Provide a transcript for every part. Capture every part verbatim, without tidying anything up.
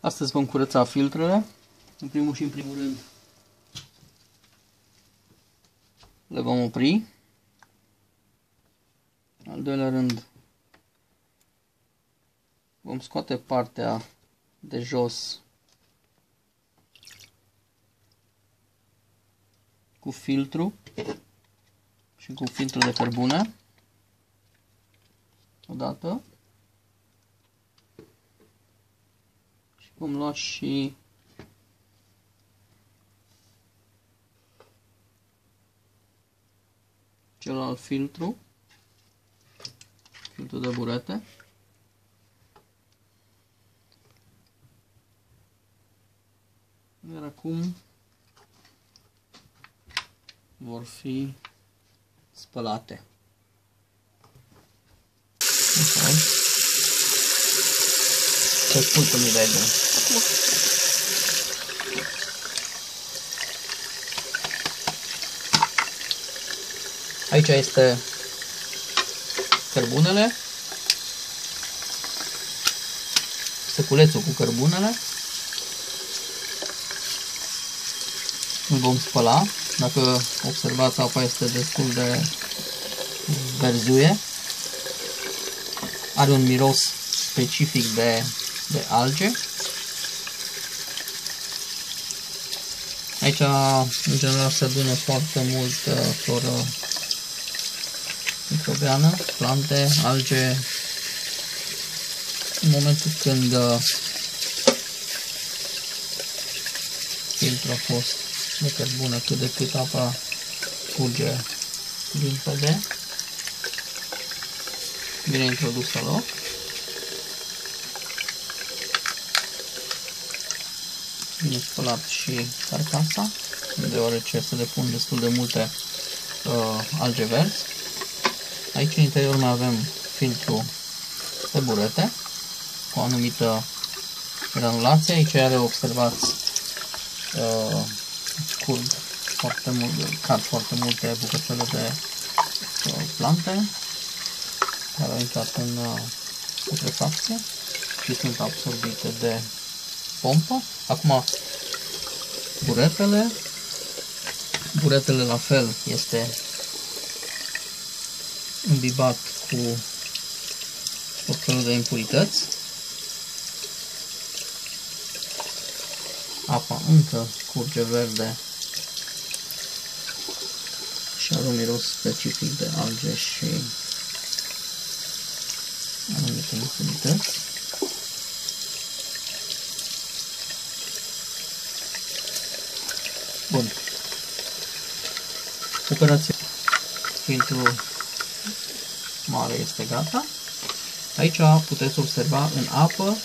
Astăzi vom curăța filtrele. În primul și în primul rând le vom opri. Al doilea rând vom scoate partea de jos cu filtru și cu filtrul de cărbune. Odată. Și vom lua și celălalt filtru, filtru de burete. Iar acum vor fi spălate. Okay. Ce spun că mi vede? Aici este cărbunele, săculețul cu cărbunele. Îl vom spăla. Dacă observați, apa este destul de verzuie. Are un miros specific de, de alge. Aici, în general, se adună foarte mult floră microbiană, plante, alge. În momentul când filtrul a fost de cărbune cât de cât, apa curge limpede, bine introdus la loc. Bine spălat și carcasa, deoarece se depun destul de multe uh, alge verzi. Aici în interior mai avem filtru de burete cu o anumită granulație. Aici iar observați uh, curg foarte mult, cad foarte multe bucățele de uh, plante care au intrat în uh, putrefacție și sunt absorbite de pompă. Acum buretele, buretele la fel este imbibat cu tot felul de impurități. Apa încă curge verde și are un miros specific de alge și anumite impurități. Bun. Operația filtrul mare este gata. Aici puteți observa în apă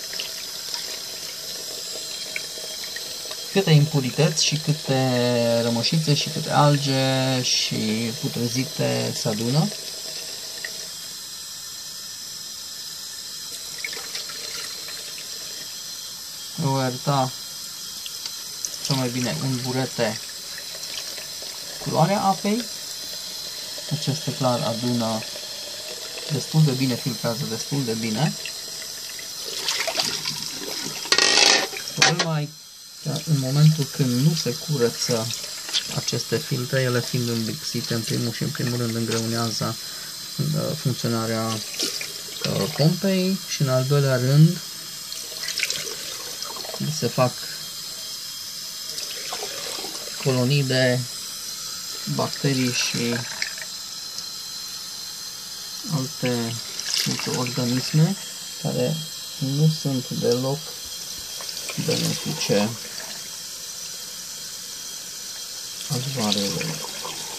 câte impurități și câte rămășițe și câte alge și putrezite se adună. Voi arăta cel mai bine în burete culoarea apei. Aceste clar adună destul de bine, filtrează destul de bine. Problema e că în momentul când nu se curăță aceste filtre, ele fiind îmbixite, în primul și în primul rând îngreunează funcționarea pompei și în al doilea rând se fac colonii de bacterii și alte microorganisme care nu sunt deloc benefice acvarelor.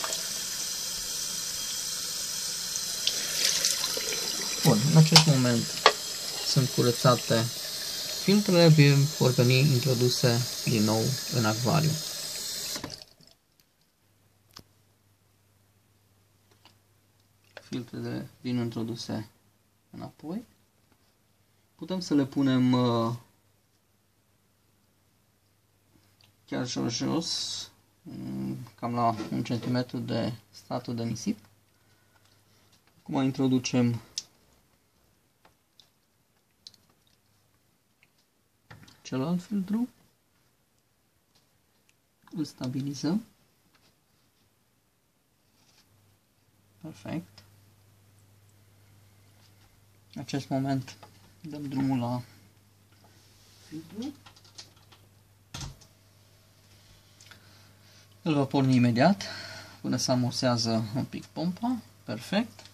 Bun, în acest moment sunt curățate filtrele, vor veni introduse din nou în acvariu. Filtrele vin introduse înapoi. Putem să le punem uh, chiar jos, jos, cam la un centimetru de stratul de nisip. Acum introducem celălalt filtru. Îl stabilizăm. Perfect. În acest moment dăm drumul la filtru. Îl va porni imediat până se amorsează un pic pompa. Perfect.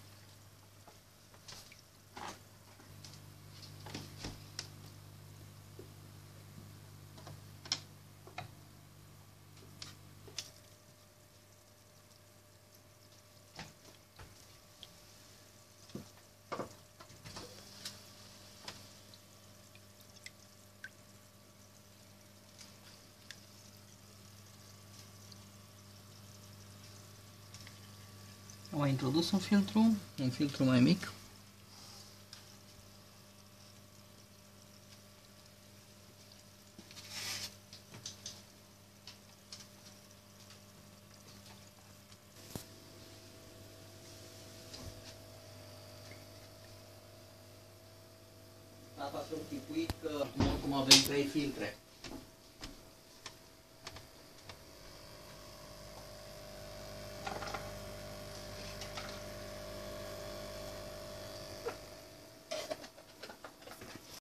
Am mai introdus un filtru, un filtru mai mic. Asta s-a închipuit că oricum avem trei filtre.